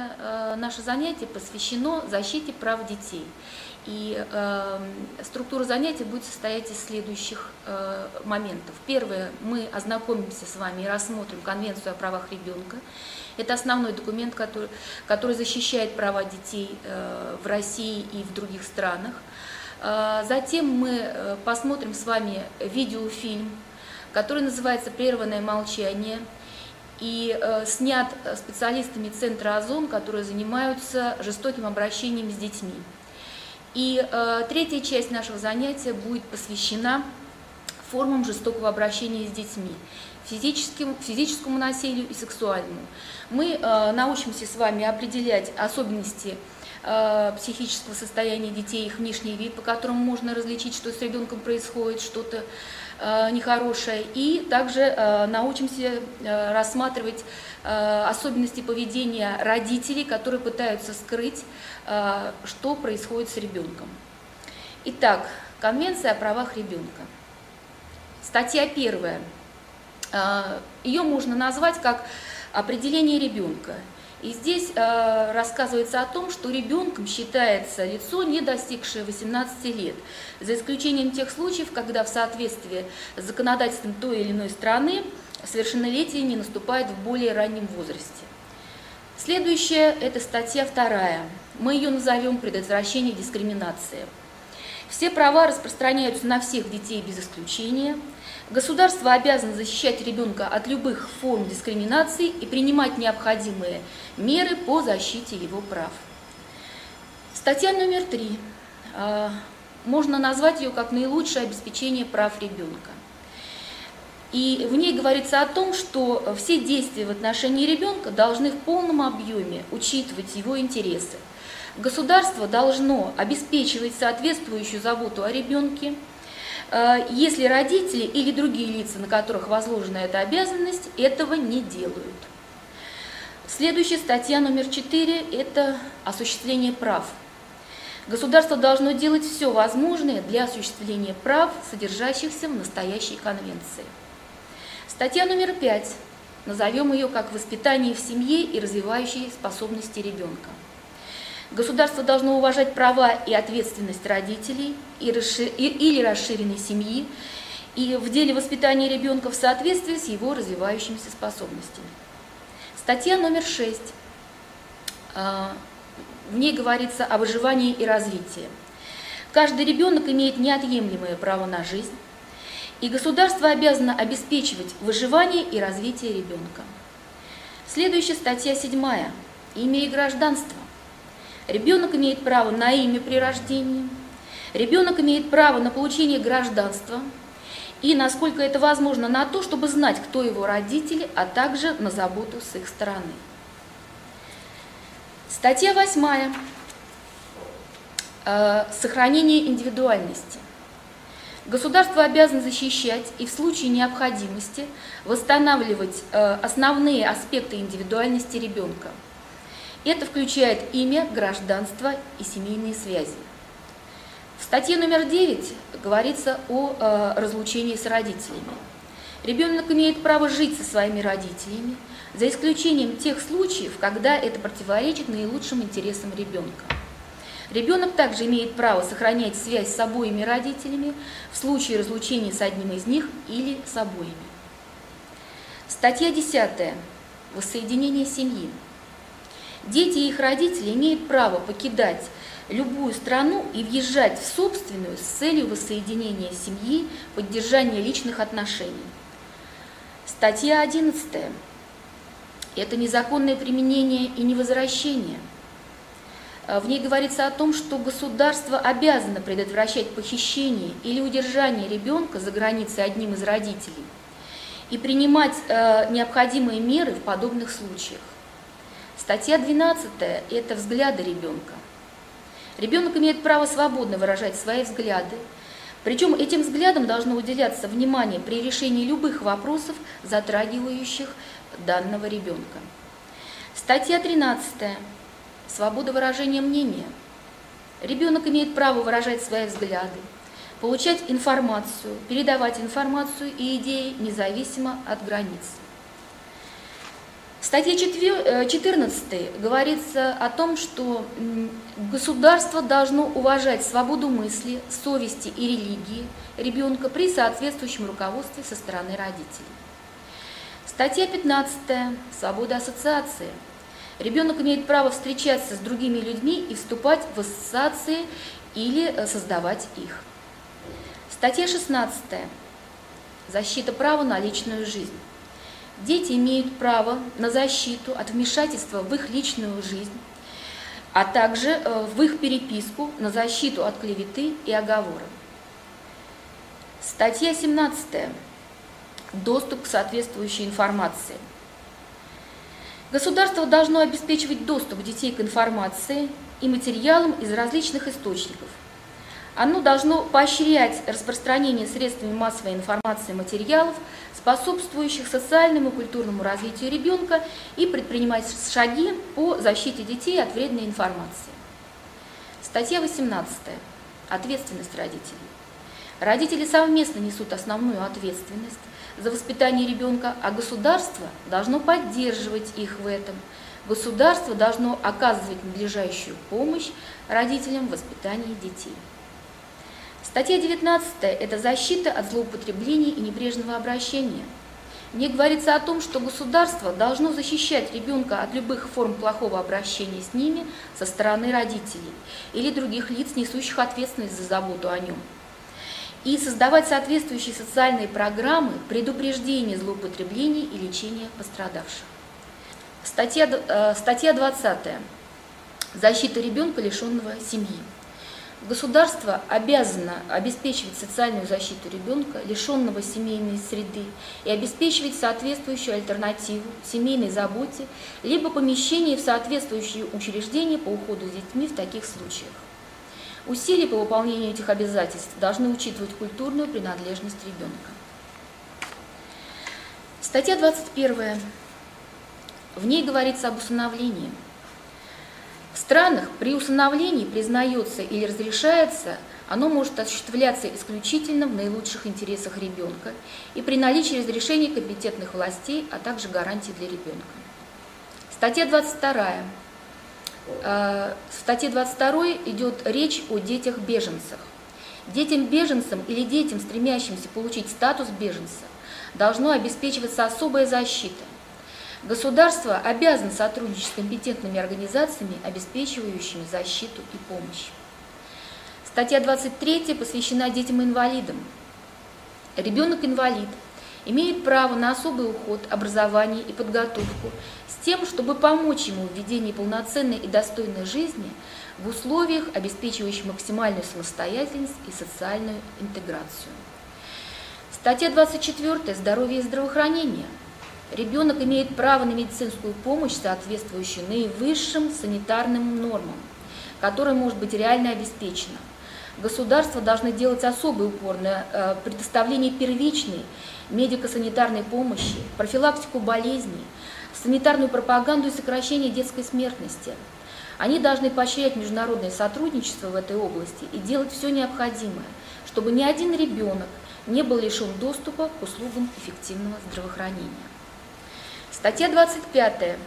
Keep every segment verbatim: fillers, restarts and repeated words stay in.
сегодняшнее э, наше занятие посвящено защите прав детей. И э, структура занятия будет состоять из следующих э, моментов. Первое, мы ознакомимся с вами и рассмотрим Конвенцию о правах ребенка. Это основной документ, который, который защищает права детей э, в России и в других странах. Э, затем мы э, посмотрим с вами видеофильм, который называется «Прерванное молчание», и э, снят специалистами Центра Озон, которые занимаются жестоким обращением с детьми. И э, третья часть нашего занятия будет посвящена формам жестокого обращения с детьми, физическим, физическому насилию и сексуальному. Мы э, научимся с вами определять особенности э, психического состояния детей, их внешний вид, по которому можно различить, что с ребенком происходит, что-то э, нехорошее. И также э, научимся э, рассматривать э, особенности поведения родителей, которые пытаются скрыть, э, что происходит с ребенком. Итак, Конвенция о правах ребенка. Статья первая. Ее можно назвать как определение ребенка. И здесь э, рассказывается о том, что ребенком считается лицо, не достигшее восемнадцати лет, за исключением тех случаев, когда в соответствии с законодательством той или иной страны совершеннолетие не наступает в более раннем возрасте. Следующая – это статья вторая. Мы ее назовем «Предотвращение дискриминации». Все права распространяются на всех детей без исключения. Государство обязано защищать ребенка от любых форм дискриминации и принимать необходимые меры по защите его прав. Статья номер три. Можно назвать ее как наилучшее обеспечение прав ребенка. И в ней говорится о том, что все действия в отношении ребенка должны в полном объеме учитывать его интересы. Государство должно обеспечивать соответствующую заботу о ребенке, если родители или другие лица, на которых возложена эта обязанность, этого не делают. Следующая статья номер четыре – это осуществление прав. Государство должно делать все возможное для осуществления прав, содержащихся в настоящей конвенции. Статья номер пять. Назовем ее как «Воспитание в семье и развивающие способности ребенка». Государство должно уважать права и ответственность родителей и расшир... или расширенной семьи и в деле воспитания ребенка в соответствии с его развивающимися способностями. Статья номер шесть. В ней говорится о выживании и развитии. Каждый ребенок имеет неотъемлемое право на жизнь, и государство обязано обеспечивать выживание и развитие ребенка. Следующая статья седьмая. Имя и гражданство. Ребенок имеет право на имя при рождении, ребенок имеет право на получение гражданства и, насколько это возможно, на то, чтобы знать, кто его родители, а также на заботу с их стороны. Статья восьмая. Сохранение индивидуальности. Государство обязано защищать и в случае необходимости восстанавливать основные аспекты индивидуальности ребенка. Это включает имя, гражданство и семейные связи. В статье номер девять говорится о э, разлучении с родителями. Ребенок имеет право жить со своими родителями, за исключением тех случаев, когда это противоречит наилучшим интересам ребенка. Ребенок также имеет право сохранять связь с обоими родителями в случае разлучения с одним из них или с обоими. Статья десятая. Воссоединение семьи. Дети и их родители имеют право покидать любую страну и въезжать в собственную с целью воссоединения семьи, поддержания личных отношений. Статья одиннадцатая. Это незаконное применение и невозвращение. В ней говорится о том, что государство обязано предотвращать похищение или удержание ребенка за границей одним из родителей и принимать э, необходимые меры в подобных случаях. Статья двенадцатая – это взгляды ребенка. Ребенок имеет право свободно выражать свои взгляды, причем этим взглядам должно уделяться внимание при решении любых вопросов, затрагивающих данного ребенка. Статья тринадцатая – свобода выражения мнения. Ребенок имеет право выражать свои взгляды, получать информацию, передавать информацию и идеи независимо от границ. В статье четырнадцатой говорится о том, что государство должно уважать свободу мысли, совести и религии ребенка при соответствующем руководстве со стороны родителей. Статья пятнадцатая. Свобода ассоциации. Ребенок имеет право встречаться с другими людьми и вступать в ассоциации или создавать их. Статья шестнадцатая. Защита права на личную жизнь. Дети имеют право на защиту от вмешательства в их личную жизнь, а также в их переписку, на защиту от клеветы и оговора. Статья семнадцатая. Доступ к соответствующей информации. Государство должно обеспечивать доступ детей к информации и материалам из различных источников. Оно должно поощрять распространение средствами массовой информации материалов, способствующих социальному и культурному развитию ребенка, и предпринимать шаги по защите детей от вредной информации. Статья восемнадцатая. Ответственность родителей. Родители совместно несут основную ответственность за воспитание ребенка, а государство должно поддерживать их в этом. Государство должно оказывать надлежащую помощь родителям в воспитании детей. Статья девятнадцатая. Это защита от злоупотреблений и небрежного обращения. В ней говорится о том, что государство должно защищать ребенка от любых форм плохого обращения с ними со стороны родителей или других лиц, несущих ответственность за заботу о нем, и создавать соответствующие социальные программы предупреждения злоупотреблений и лечения пострадавших. Статья, статья двадцатая. Защита ребенка, лишенного семьи. Государство обязано обеспечивать социальную защиту ребенка, лишенного семейной среды, и обеспечивать соответствующую альтернативу семейной заботе, либо помещение в соответствующие учреждения по уходу за детьми в таких случаях. Усилия по выполнению этих обязательств должны учитывать культурную принадлежность ребенка. Статья двадцать первая. В ней говорится об усыновлении. В странах при усыновлении признается или разрешается, оно может осуществляться исключительно в наилучших интересах ребенка и при наличии разрешения компетентных властей, а также гарантий для ребенка. Статья двадцать вторая. В статье двадцать второй идет речь о детях-беженцах. Детям-беженцам или детям, стремящимся получить статус беженца, должно обеспечиваться особая защита. Государство обязано сотрудничать с компетентными организациями, обеспечивающими защиту и помощь. Статья двадцать третья посвящена детям-инвалидам. Ребенок-инвалид имеет право на особый уход, образование и подготовку с тем, чтобы помочь ему в ведении полноценной и достойной жизни в условиях, обеспечивающих максимальную самостоятельность и социальную интеграцию. Статья двадцать четвёртая. Здоровье и здравоохранение. Ребенок имеет право на медицинскую помощь, соответствующую наивысшим санитарным нормам, которая может быть реально обеспечена. Государство должно делать особый упор на предоставление первичной медико-санитарной помощи, профилактику болезней, санитарную пропаганду и сокращение детской смертности. Они должны поощрять международное сотрудничество в этой области и делать все необходимое, чтобы ни один ребенок не был лишен доступа к услугам эффективного здравоохранения. Статья двадцать пятая.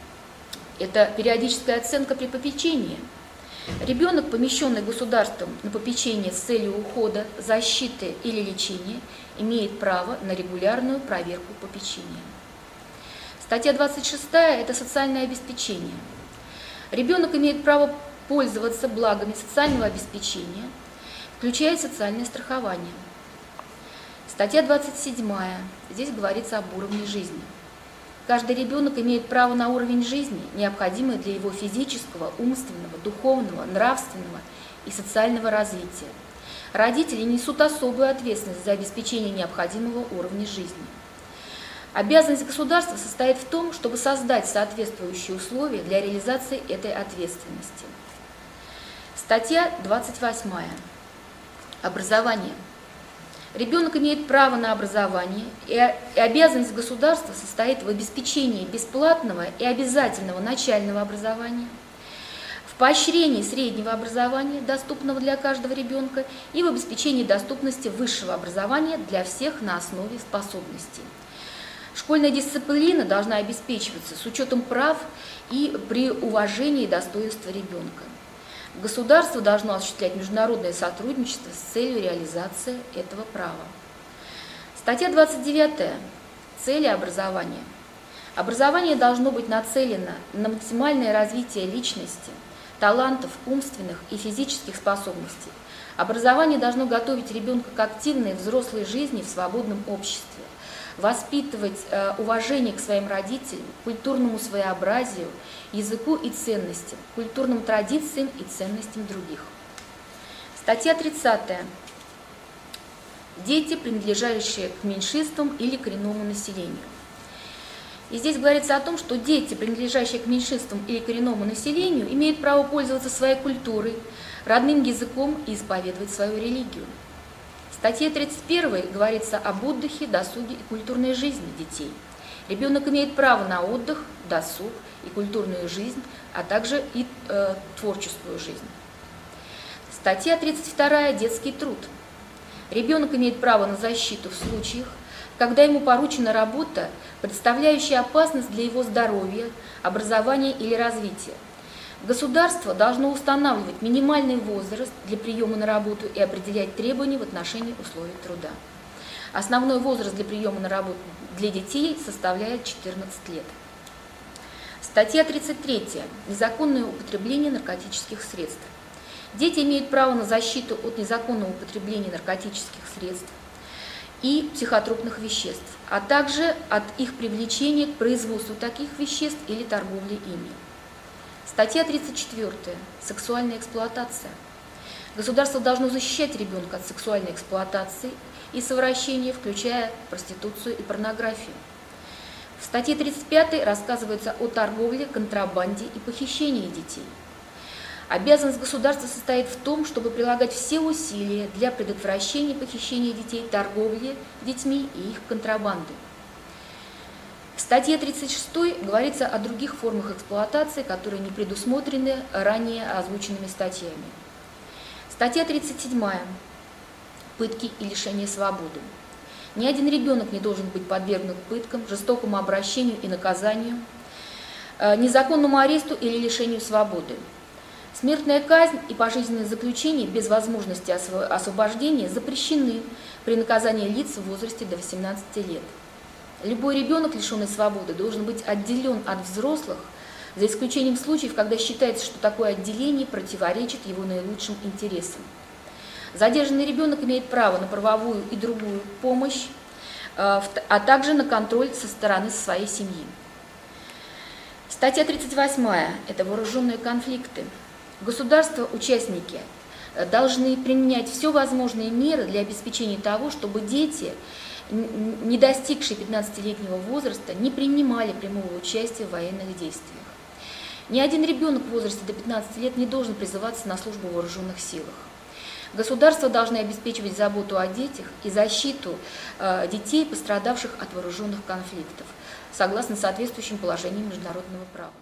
Это периодическая оценка при попечении. Ребенок, помещенный государством на попечение с целью ухода, защиты или лечения, имеет право на регулярную проверку попечения. Статья двадцать шестая. Это социальное обеспечение. Ребенок имеет право пользоваться благами социального обеспечения, включая социальное страхование. Статья двадцать седьмая. Здесь говорится об уровне жизни. Каждый ребенок имеет право на уровень жизни, необходимый для его физического, умственного, духовного, нравственного и социального развития. Родители несут особую ответственность за обеспечение необходимого уровня жизни. Обязанность государства состоит в том, чтобы создать соответствующие условия для реализации этой ответственности. Статья двадцать восьмая. Образование. Ребенок имеет право на образование, и обязанность государства состоит в обеспечении бесплатного и обязательного начального образования, в поощрении среднего образования, доступного для каждого ребенка, и в обеспечении доступности высшего образования для всех на основе способностей. Школьная дисциплина должна обеспечиваться с учетом прав и при уважении достоинства ребенка. Государство должно осуществлять международное сотрудничество с целью реализации этого права. Статья двадцать девятая. Цели образования. Образование должно быть нацелено на максимальное развитие личности, талантов, умственных и физических способностей. Образование должно готовить ребенка к активной взрослой жизни в свободном обществе, воспитывать э, уважение к своим родителям, культурному своеобразию, языку и ценностям, культурным традициям и ценностям других. Статья тридцатая. Дети, принадлежащие к меньшинствам или коренному населению. И здесь говорится о том, что дети, принадлежащие к меньшинствам или коренному населению, имеют право пользоваться своей культурой, родным языком и исповедовать свою религию. В статье тридцать первой говорится об отдыхе, досуге и культурной жизни детей. Ребенок имеет право на отдых, досуг и культурную жизнь, а также и э, творческую жизнь. Статья тридцать вторая. Детский труд. Ребенок имеет право на защиту в случаях, когда ему поручена работа, представляющая опасность для его здоровья, образования или развития. Государство должно устанавливать минимальный возраст для приема на работу и определять требования в отношении условий труда. Основной возраст для приема на работу для детей составляет четырнадцать лет. Статья тридцать третья. Незаконное употребление наркотических средств. Дети имеют право на защиту от незаконного употребления наркотических средств и психотропных веществ, а также от их привлечения к производству таких веществ или торговле ими. Статья тридцать четвёртая. Сексуальная эксплуатация. Государство должно защищать ребенка от сексуальной эксплуатации и совращения, включая проституцию и порнографию. В статье тридцать пятой рассказывается о торговле, контрабанде и похищении детей. Обязанность государства состоит в том, чтобы прилагать все усилия для предотвращения похищения детей, торговли детьми и их контрабанды. В статье тридцать шестой говорится о других формах эксплуатации, которые не предусмотрены ранее озвученными статьями. Статья тридцать седьмая. Пытки и лишение свободы. Ни один ребенок не должен быть подвергнут пыткам, жестокому обращению и наказанию, незаконному аресту или лишению свободы. Смертная казнь и пожизненное заключение без возможности освобождения запрещены при наказании лиц в возрасте до восемнадцати лет. Любой ребенок, лишенный свободы, должен быть отделен от взрослых, за исключением случаев, когда считается, что такое отделение противоречит его наилучшим интересам. Задержанный ребенок имеет право на правовую и другую помощь, а также на контроль со стороны своей семьи. Статья тридцать восьмая. Это вооруженные конфликты. Государства-участники должны применять все возможные меры для обеспечения того, чтобы дети, не достигшие пятнадцатилетнего возраста, не принимали прямого участия в военных действиях. Ни один ребенок в возрасте до пятнадцати лет не должен призываться на службу в вооруженных силах. Государства должны обеспечивать заботу о детях и защиту э, детей, пострадавших от вооруженных конфликтов, согласно соответствующим положениям международного права.